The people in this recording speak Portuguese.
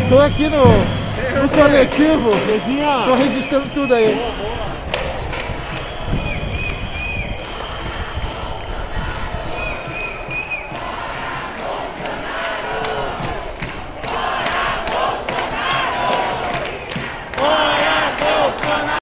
Tô aqui no coletivo. Bezinha. Tô registrando tudo aí.